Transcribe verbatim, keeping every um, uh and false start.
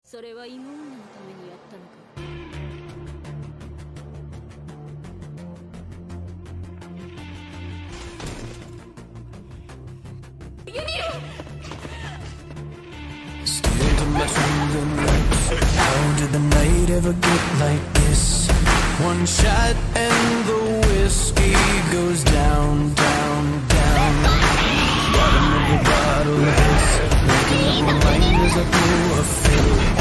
それは妹のためにやったのか。 Still to my fingerlips. How did the night ever get like this? One shot and the whiskey goes down, down, down. Bottom of the bottle is making up my mind as I pull a fill.